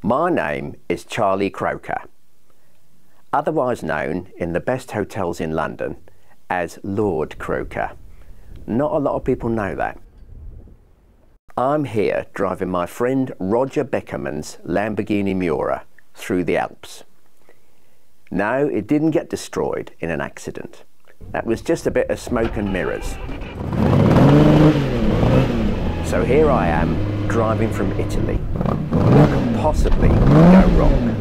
My name is Charlie Croker, otherwise known in the best hotels in London as Lord Croker. Not a lot of people know that. I'm here driving my friend Roger Beckerman's Lamborghini Miura through the Alps. No, it didn't get destroyed in an accident. That was just a bit of smoke and mirrors. So here I am, driving from Italy. What could possibly go wrong?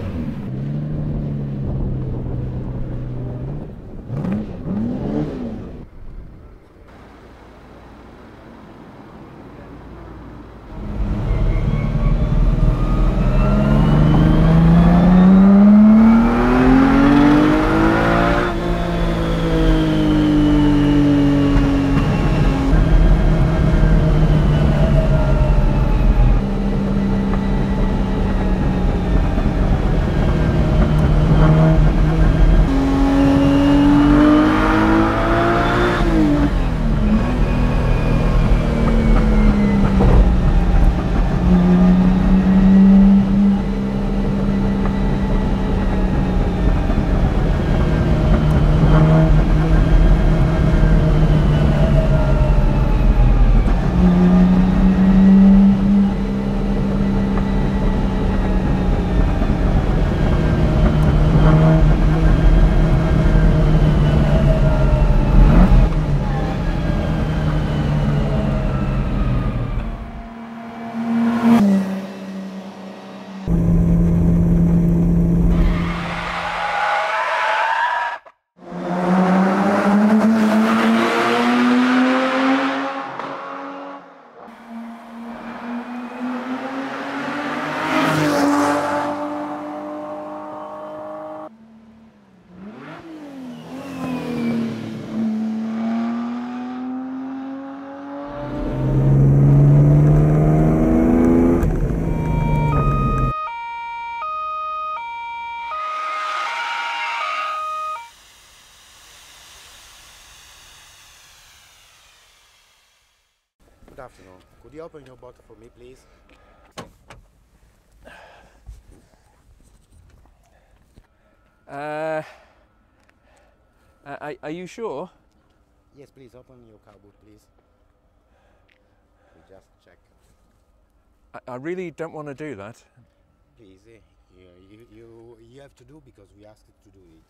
Good afternoon. Could you open your bottle for me, please? Are you sure? Yes, please open your car boot, please. We just check. I really don't want to do that. Please, you have to do because we asked you to do it.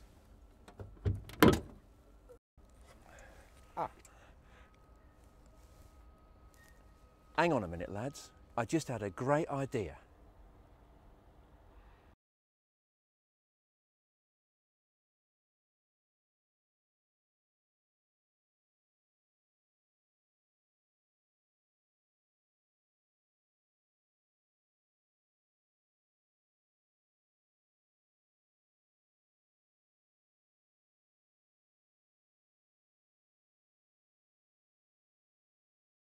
Hang on a minute, lads. I just had a great idea.